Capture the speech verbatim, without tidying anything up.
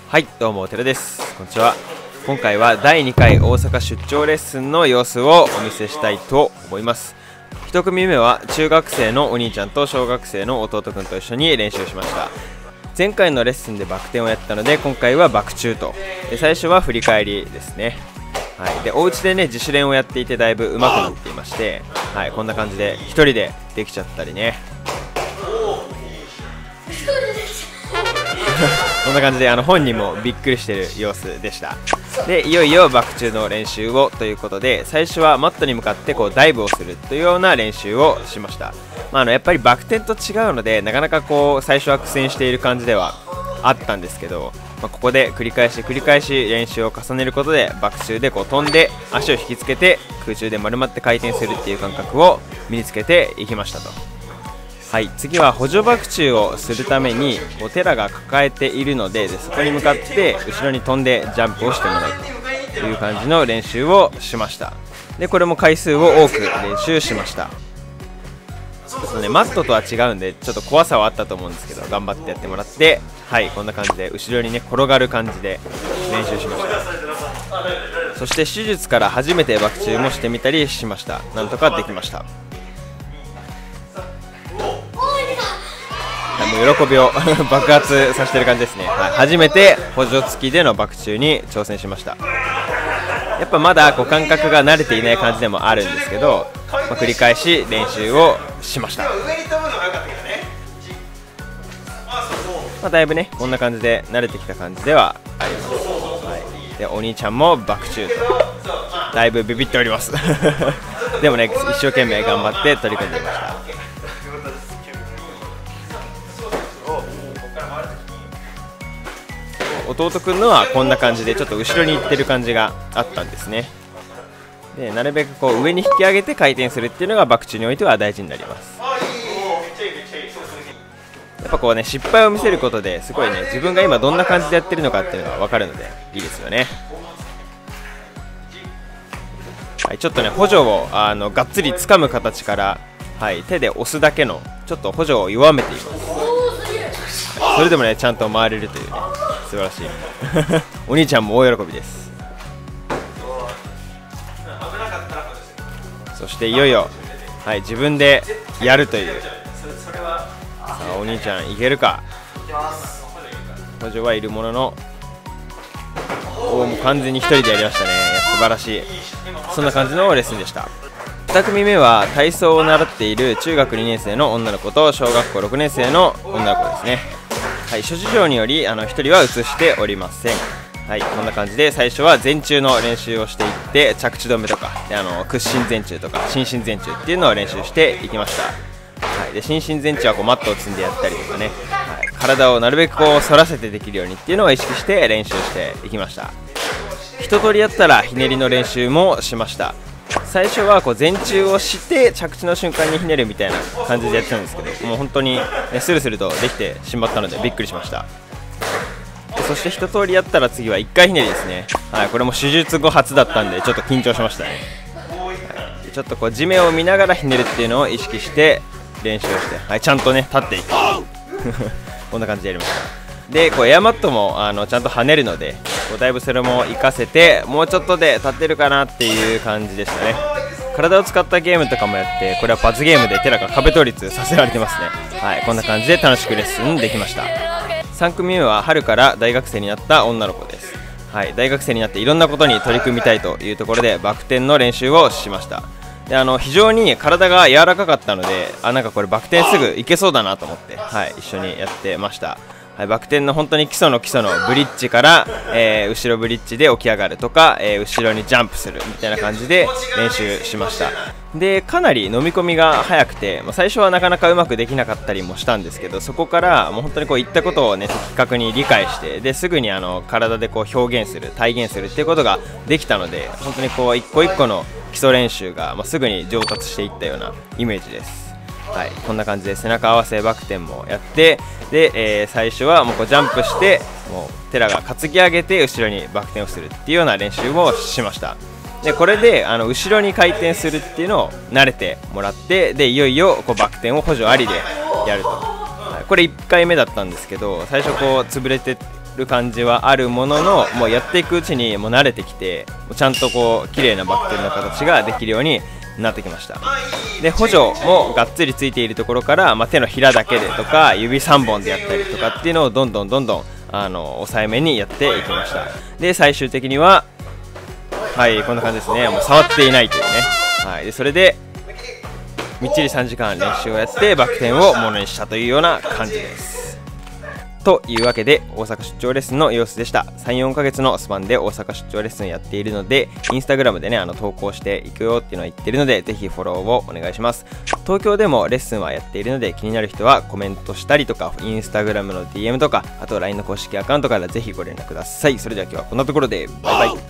はい、どうも寺です。こんにちは。今回はだいにかい大阪出張レッスンの様子をお見せしたいと思います。いち組目は中学生のお兄ちゃんと小学生の弟くんと一緒に練習しました。前回のレッスンでバク転をやったので、今回はバク宙と。で最初は振り返りですね。はい、でお家でね自主練をやっていてだいぶ上手くなっていまして、はい、こんな感じでひとりでできちゃったりねこんな感じであの本人もびっくりしている様子でした。でいよいよバク宙の練習をということで、最初はマットに向かってこうダイブをするというような練習をしました。まあ、あのやっぱりバク転と違うのでなかなかこう最初は苦戦している感じではあったんですけど、まあ、ここで繰り返し繰り返し練習を重ねることでバク宙でこう飛んで足を引きつけて空中で丸まって回転するっていう感覚を身につけていきましたと。はい、次は補助バク宙をするためにこうテラが抱えているの で, でそこに向かって後ろに飛んでジャンプをしてもらうという感じの練習をしました。でこれも回数を多く練習しました。ちょっとねマットとは違うんでちょっと怖さはあったと思うんですけど、頑張ってやってもらって、はいこんな感じで後ろにね転がる感じで練習しました。そして手術から初めてバク宙もしてみたりしました。なんとかできました。もう喜びを爆発させてる感じですね。はい、初めて補助付きでのバク宙に挑戦しました。やっぱまだこう感覚が慣れていない感じでもあるんですけど、まあ、繰り返し練習をしました。まあ、だいぶねこんな感じで慣れてきた感じではあります。はい、でお兄ちゃんもバク宙とだいぶビビっておりますでもね一生懸命頑張って取り組んでいました。弟くんのはこんな感じでちょっと後ろに行ってる感じがあったんですね。でなるべくこう上に引き上げて回転するっていうのがバク宙においては大事になります。やっぱこうね失敗を見せることですごいね自分が今どんな感じでやってるのかっていうのが分かるのでいいですよね。はい、ちょっとね補助をあのがっつり掴む形から、はい、手で押すだけのちょっと補助を弱めています。はい、それでもねちゃんと回れるというね素晴らしいお兄ちゃんも大喜びです。そしていよいよ、はい、自分でやるという。さあお兄ちゃんいけるか。補助はいるもののおもう完全にひとりでやりましたね。いや素晴らしい。そんな感じのレッスンでした。に組目は体操を習っている中学にねん生の女の子と小学校ろくねん生の女の子ですね。はい、諸事情によりあのひとりは移しておりません。はい、こんな感じで最初は前宙の練習をしていって着地止めとかであの屈伸前宙とか伸身前宙っていうのを練習していきました。はい、で伸身前宙はこうマットを積んでやったりとかね、はい、体をなるべくこう反らせてできるようにっていうのを意識して練習していきました。一通りやったらひねりの練習もしました。最初はこう前宙をして着地の瞬間にひねるみたいな感じでやってたんですけど、もう本当に、ね、スルスルとできてしまったのでびっくりしました。でそして一通りやったら次はいっかいひねりですね。はい、これも手術後初だったんでちょっと緊張しましたね。はい、でちょっとこう地面を見ながらひねるっていうのを意識して練習をして、はい、ちゃんとね立っていくこんな感じでやりました。でこうエアマットもあのちゃんと跳ねるのでこうだいぶそれも活かせてもうちょっとで立てるかなっていう感じでしたね。体を使ったゲームとかもやって、これは罰ゲームでテラが壁倒立させられてますね。はい、こんな感じで楽しくレッスンできました。さん組目は春から大学生になった女の子です。はい、大学生になっていろんなことに取り組みたいというところでバク転の練習をしました。であの非常に体が柔らかかったのであなんかこれバク転すぐいけそうだなと思って、はい、一緒にやってました。はい、バク転の本当に基礎の基礎のブリッジから、えー、後ろブリッジで起き上がるとか、えー、後ろにジャンプするみたいな感じで練習しました。でかなり飲み込みが早くて、まあ、最初はなかなかうまくできなかったりもしたんですけど、そこからもう本当にこういったことを、ね、的確に理解してですぐにあの体でこう表現する体現するっていうことができたので、本当にこう一個一個の基礎練習が、まあ、すぐに上達していったようなイメージです。はい、こんな感じで背中合わせバク転もやって、で、えー、最初はもうこうジャンプしてもうテラが担ぎ上げて後ろにバク転をするっていうような練習をしました。でこれであの後ろに回転するっていうのを慣れてもらって、でいよいよこうバク転を補助ありでやると。はい、これいっかいめだったんですけど、最初こう潰れてる感じはあるものの、もうやっていくうちにもう慣れてきて、もうちゃんとこう綺麗なバク転の形ができるようになってきました。で補助もがっつりついているところから、まあ、手のひらだけでとか指さんぼんでやったりとかっていうのをどんどんどんどんあの抑えめにやっていきました。で最終的にははいこんな感じですね。もう触っていないというね、はい、でそれでみっちりさんじかん練習をやってバク転をものにしたというような感じです。というわけで大阪出張レッスンの様子でした。さん、よんかげつのスパンで大阪出張レッスンやっているので、インスタグラムでねあの投稿していくよっていうのは言ってるので、ぜひフォローをお願いします。東京でもレッスンはやっているので、気になる人はコメントしたりとか、インスタグラムの ディーエム とか、あと ライン の公式アカウントからぜひご連絡ください。それでは今日はこんなところでバイバイ。